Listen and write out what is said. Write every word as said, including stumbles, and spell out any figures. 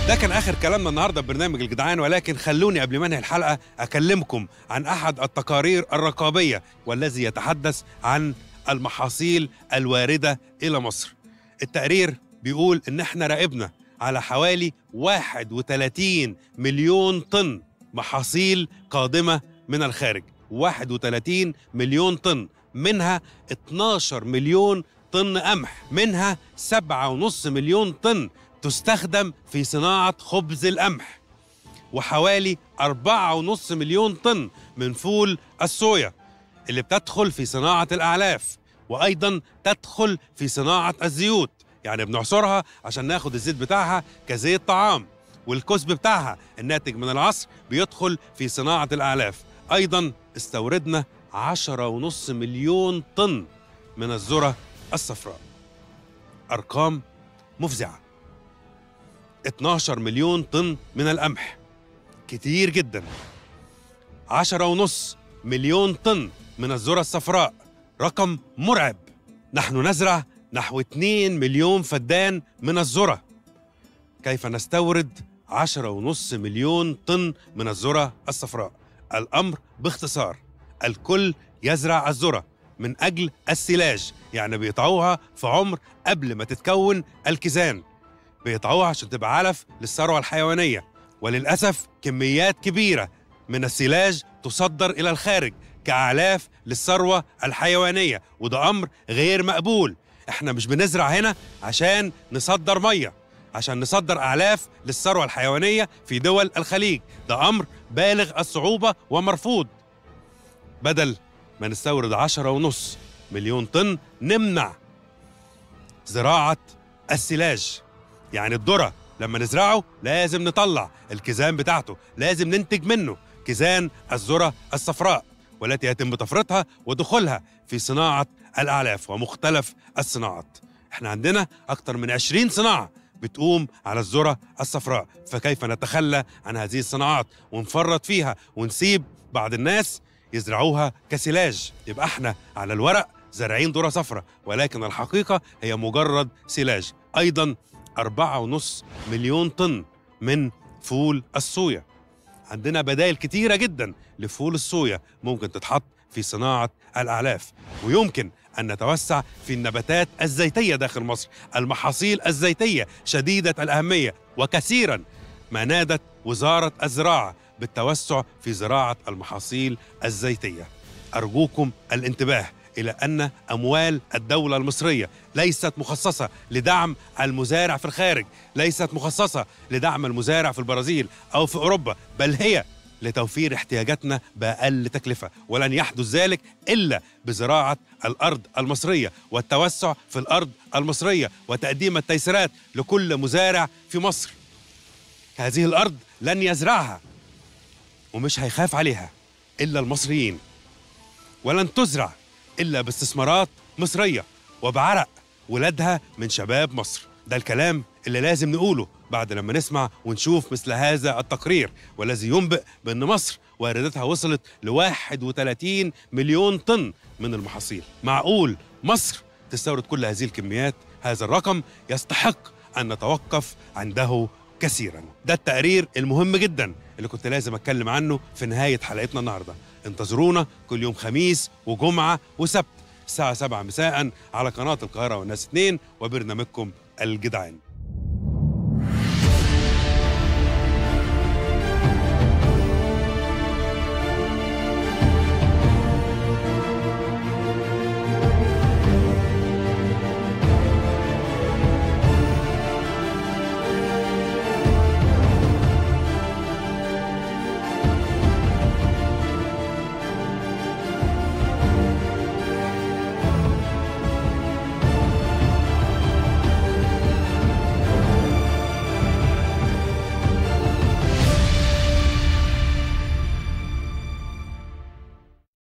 ده كان آخر كلامنا النهارده ببرنامج الجدعان، ولكن خلوني قبل ما انهي الحلقة أكلمكم عن أحد التقارير الرقابية والذي يتحدث عن المحاصيل الواردة إلى مصر. التقرير بيقول إن احنا راقبنا على حوالي واحد وثلاثين مليون طن محاصيل قادمة من الخارج، واحد وثلاثين مليون طن، منها اثناشر مليون طن قمح، منها سبعة ونص مليون طن تستخدم في صناعة خبز القمح، وحوالي أربعة ونص مليون طن من فول الصويا اللي بتدخل في صناعة الأعلاف، وأيضا تدخل في صناعة الزيوت، يعني بنعصرها عشان ناخد الزيت بتاعها كزيت طعام، والكسب بتاعها الناتج من العصر بيدخل في صناعة الأعلاف. أيضا استوردنا عشرة ونص مليون طن من الذرة الصفراء، أرقام مفزعة. اثناشر مليون طن من القمح، كتير جدا. عشرة ونص مليون طن من الذرة الصفراء، رقم مرعب. نحن نزرع نحو اثنين مليون فدان من الذرة، كيف نستورد عشرة ونص مليون طن من الذرة الصفراء؟ الأمر باختصار، الكل يزرع الذرة من أجل السلاج، يعني بيقطعوها في عمر قبل ما تتكون الكيزان، بيقطعوها عشان تبقى علف للثروة الحيوانية. وللأسف كميات كبيرة من السلاج تصدر إلى الخارج كأعلاف للثروة الحيوانية، وده أمر غير مقبول. احنا مش بنزرع هنا عشان نصدر مية، عشان نصدر أعلاف للثروة الحيوانية في دول الخليج، ده أمر بالغ الصعوبة ومرفوض. بدل ما نستورد عشرة ونص مليون طن، نمنع زراعة السلاج. يعني الذرة لما نزرعه لازم نطلع الكيزان بتاعته، لازم ننتج منه كيزان الذرة الصفراء، والتي يتم تفريطها ودخولها في صناعة الأعلاف ومختلف الصناعات. احنا عندنا أكثر من عشرين صناعة بتقوم على الذرة الصفراء، فكيف نتخلى عن هذه الصناعات ونفرط فيها ونسيب بعض الناس يزرعوها كسلاج؟ يبقى احنا على الورق زارعين ذرة صفراء، ولكن الحقيقة هي مجرد سلاج. أيضا أربعة ونص مليون طن من فول الصويا، عندنا بدائل كتيرة جدا لفول الصويا ممكن تتحط في صناعة الأعلاف، ويمكن أن نتوسع في النباتات الزيتية داخل مصر. المحاصيل الزيتية شديدة الأهمية، وكثيرا ما نادت وزارة الزراعة بالتوسع في زراعة المحاصيل الزيتية. أرجوكم الانتباه إلى أن أموال الدولة المصرية ليست مخصصة لدعم المزارع في الخارج، ليست مخصصة لدعم المزارع في البرازيل أو في أوروبا، بل هي لتوفير احتياجاتنا بأقل تكلفة، ولن يحدث ذلك إلا بزراعة الأرض المصرية والتوسع في الأرض المصرية وتقديم التيسيرات لكل مزارع في مصر. هذه الأرض لن يزرعها ومش هيخاف عليها إلا المصريين، ولن تزرع إلا باستثمارات مصرية وبعرق ولادها من شباب مصر. ده الكلام اللي لازم نقوله بعد لما نسمع ونشوف مثل هذا التقرير، والذي ينبئ بأن مصر واردتها وصلت لواحد وثلاثين مليون طن من المحاصيل. معقول مصر تستورد كل هذه الكميات؟ هذا الرقم يستحق أن نتوقف عنده كثيرا. ده التقرير المهم جدا اللي كنت لازم أتكلم عنه في نهاية حلقتنا النهاردة. انتظرونا كل يوم خميس وجمعة وسبت الساعة سبعة مساء على قناة القاهرة والناس اثنين وبرنامجكم الجدعان.